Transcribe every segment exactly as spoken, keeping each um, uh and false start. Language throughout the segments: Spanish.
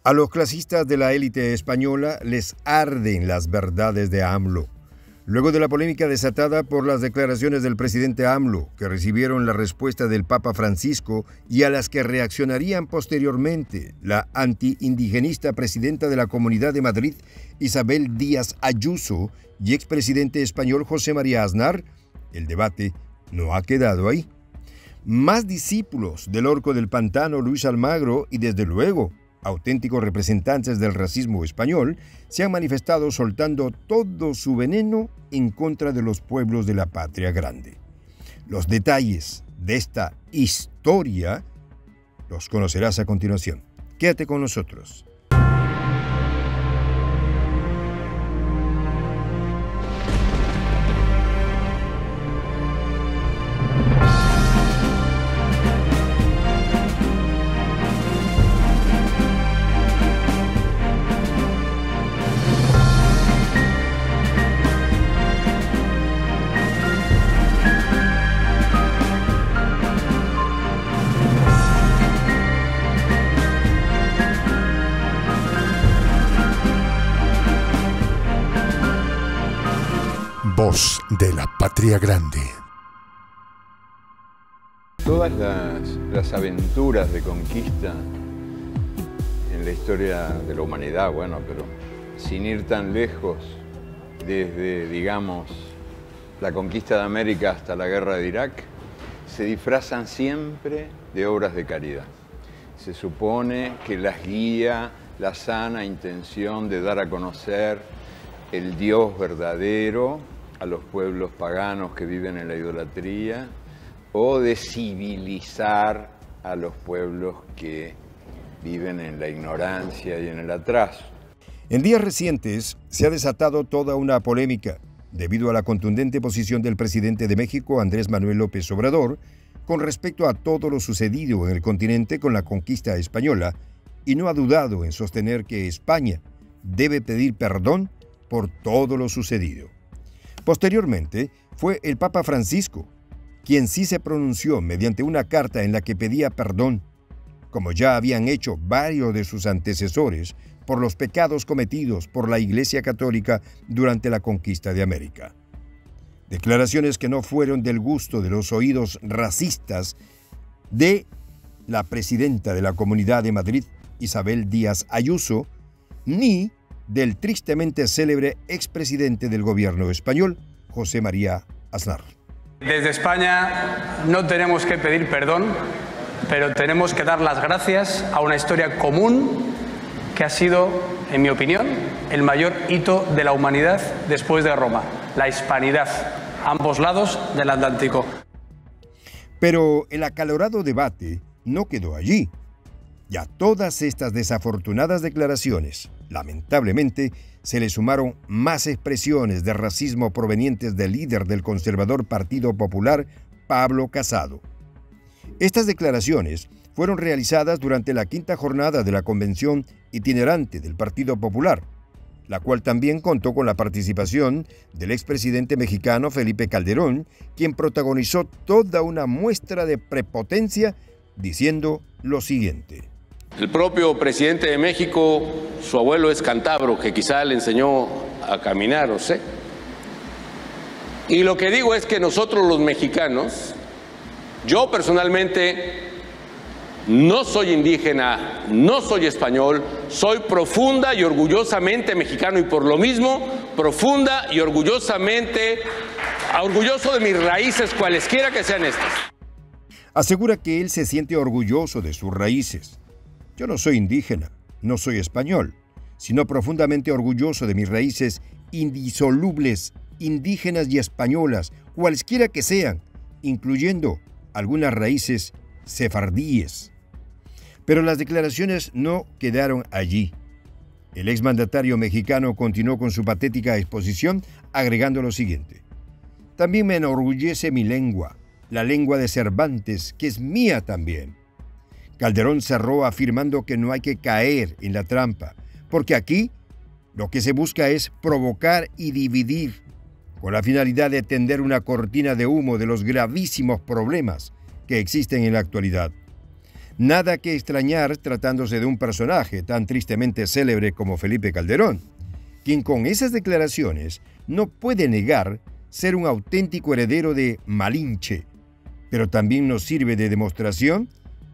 A los clasistas de la élite española les arden las verdades de AMLO. Luego de la polémica desatada por las declaraciones del presidente AMLO, que recibieron la respuesta del Papa Francisco y a las que reaccionarían posteriormente la anti-indigenista presidenta de la Comunidad de Madrid, Isabel Díaz Ayuso, y expresidente español José María Aznar, el debate no ha quedado ahí. Más discípulos del Orco del Pantano, Luis Almagro, y desde luego auténticos representantes del racismo español, se han manifestado soltando todo su veneno en contra de los pueblos de la patria grande. Los detalles de esta historia los conocerás a continuación. Quédate con nosotros. Voz de la Patria Grande. Todas las, las aventuras de conquista en la historia de la humanidad, bueno, pero sin ir tan lejos, desde, digamos, la conquista de América hasta la guerra de Irak, se disfrazan siempre de obras de caridad. Se supone que las guía la sana intención de dar a conocer el Dios verdadero a los pueblos paganos que viven en la idolatría, o de civilizar a los pueblos que viven en la ignorancia y en el atraso. En días recientes se ha desatado toda una polémica debido a la contundente posición del presidente de México, Andrés Manuel López Obrador, con respecto a todo lo sucedido en el continente con la conquista española, y no ha dudado en sostener que España debe pedir perdón por todo lo sucedido. Posteriormente, fue el Papa Francisco quien sí se pronunció mediante una carta en la que pedía perdón, como ya habían hecho varios de sus antecesores, por los pecados cometidos por la Iglesia Católica durante la conquista de América. Declaraciones que no fueron del gusto de los oídos racistas de la presidenta de la Comunidad de Madrid, Isabel Díaz Ayuso, ni del tristemente célebre expresidente del gobierno español, José María Aznar. Desde España no tenemos que pedir perdón, pero tenemos que dar las gracias a una historia común que ha sido, en mi opinión, el mayor hito de la humanidad después de Roma, la hispanidad, ambos lados del Atlántico. Pero el acalorado debate no quedó allí. Y a todas estas desafortunadas declaraciones, lamentablemente, se le sumaron más expresiones de racismo provenientes del líder del conservador Partido Popular, Pablo Casado. Estas declaraciones fueron realizadas durante la quinta jornada de la convención itinerante del Partido Popular, la cual también contó con la participación del expresidente mexicano Felipe Calderón, quien protagonizó toda una muestra de prepotencia diciendo lo siguiente. El propio presidente de México, su abuelo es cántabro, que quizá le enseñó a caminar, no sé. Y lo que digo es que nosotros los mexicanos, yo personalmente no soy indígena, no soy español, soy profunda y orgullosamente mexicano y por lo mismo, profunda y orgullosamente, orgulloso de mis raíces, cualesquiera que sean estas. Asegura que él se siente orgulloso de sus raíces. Yo no soy indígena, no soy español, sino profundamente orgulloso de mis raíces indisolubles, indígenas y españolas, cualesquiera que sean, incluyendo algunas raíces sefardíes. Pero las declaraciones no quedaron allí. El exmandatario mexicano continuó con su patética exposición, agregando lo siguiente. También me enorgullece mi lengua, la lengua de Cervantes, que es mía también. Calderón cerró afirmando que no hay que caer en la trampa, porque aquí lo que se busca es provocar y dividir, con la finalidad de tender una cortina de humo de los gravísimos problemas que existen en la actualidad. Nada que extrañar tratándose de un personaje tan tristemente célebre como Felipe Calderón, quien con esas declaraciones no puede negar ser un auténtico heredero de Malinche, pero también nos sirve de demostración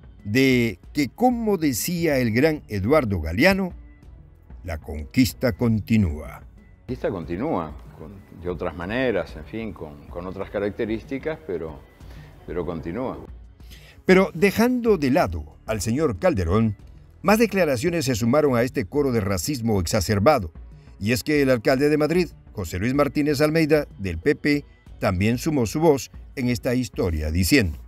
de que, como decía el gran Eduardo Galeano, la conquista continúa. La conquista continúa, con, de otras maneras, en fin, con, con otras características, pero, pero continúa. Pero dejando de lado al señor Calderón, más declaraciones se sumaron a este coro de racismo exacerbado. Y es que el alcalde de Madrid, José Luis Martínez Almeida, del P P, también sumó su voz en esta historia, diciendo: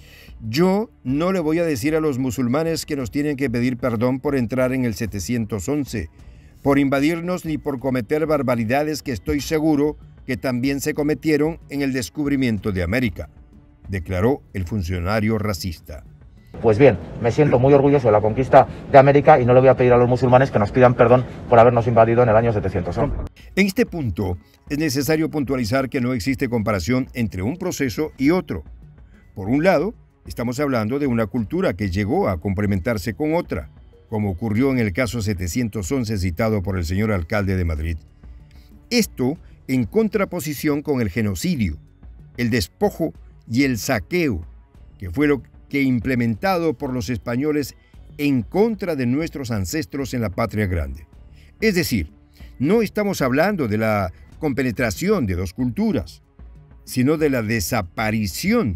yo no le voy a decir a los musulmanes que nos tienen que pedir perdón por entrar en el setecientos once, por invadirnos ni por cometer barbaridades que estoy seguro que también se cometieron en el descubrimiento de América, declaró el funcionario racista. Pues bien, me siento muy orgulloso de la conquista de América y no le voy a pedir a los musulmanes que nos pidan perdón por habernos invadido en el año setecientos once. En este punto, es necesario puntualizar que no existe comparación entre un proceso y otro. Por un lado, estamos hablando de una cultura que llegó a complementarse con otra, como ocurrió en el caso setecientos once citado por el señor alcalde de Madrid. Esto en contraposición con el genocidio, el despojo y el saqueo, que fue lo que implementado por los españoles en contra de nuestros ancestros en la Patria Grande. Es decir, no estamos hablando de la compenetración de dos culturas, sino de la desaparición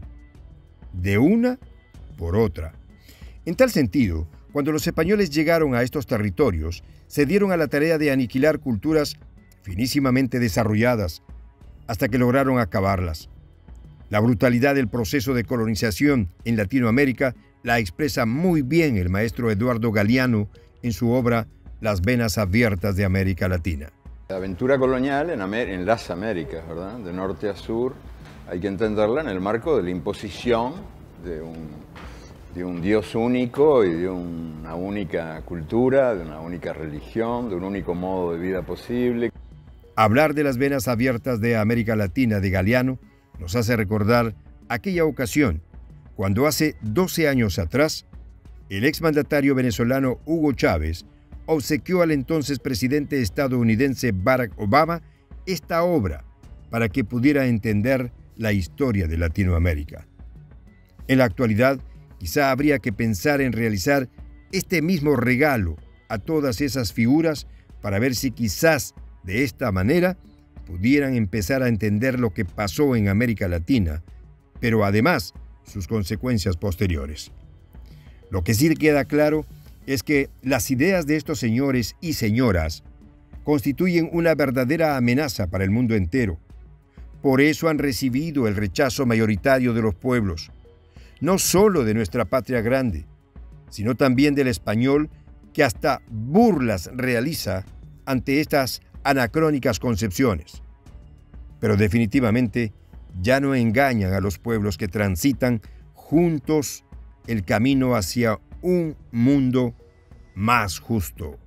de una por otra. En tal sentido, cuando los españoles llegaron a estos territorios, se dieron a la tarea de aniquilar culturas finísimamente desarrolladas, hasta que lograron acabarlas. La brutalidad del proceso de colonización en Latinoamérica la expresa muy bien el maestro Eduardo Galeano en su obra Las venas abiertas de América Latina. La aventura colonial en, Amer en las Américas, ¿verdad? De norte a sur, hay que entenderla en el marco de la imposición de un, de un Dios único y de una única cultura, de una única religión, de un único modo de vida posible. Hablar de las venas abiertas de América Latina de Galeano nos hace recordar aquella ocasión cuando hace doce años atrás el exmandatario venezolano Hugo Chávez obsequió al entonces presidente estadounidense Barack Obama esta obra para que pudiera entender la historia de Latinoamérica. En la actualidad, quizá habría que pensar en realizar este mismo regalo a todas esas figuras para ver si quizás de esta manera pudieran empezar a entender lo que pasó en América Latina, pero además sus consecuencias posteriores. Lo que sí queda claro es que las ideas de estos señores y señoras constituyen una verdadera amenaza para el mundo entero. Por eso han recibido el rechazo mayoritario de los pueblos, no solo de nuestra patria grande, sino también del español, que hasta burlas realiza ante estas anacrónicas concepciones. Pero definitivamente ya no engañan a los pueblos que transitan juntos el camino hacia un mundo más justo.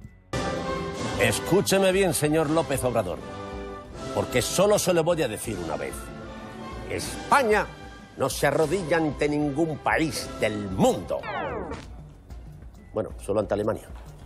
Escúcheme bien, señor López Obrador, porque solo se lo voy a decir una vez. España no se arrodilla ante ningún país del mundo. Bueno, solo ante Alemania.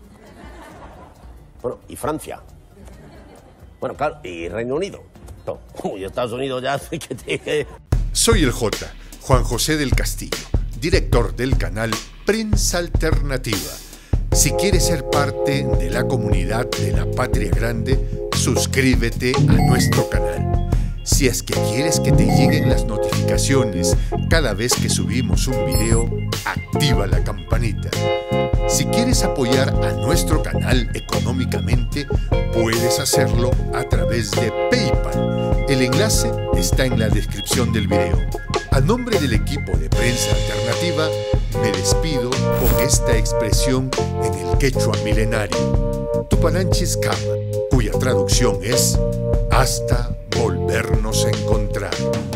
Bueno, y Francia. Bueno, claro, y Reino Unido. No, y Estados Unidos ya hace que te... Soy el J, Juan José del Castillo, director del canal Prensa Alternativa. Si quieres ser parte de la comunidad de la Patria Grande, suscríbete a nuestro canal. Si es que quieres que te lleguen las notificaciones cada vez que subimos un video, activa la campanita. Si quieres apoyar a nuestro canal económicamente, puedes hacerlo a través de PayPal. El enlace está en la descripción del video. A nombre del equipo de Prensa Alternativa, me despido con esta expresión en el quechua milenario, Tupananchis Kama, cuya traducción es hasta volvernos a encontrar.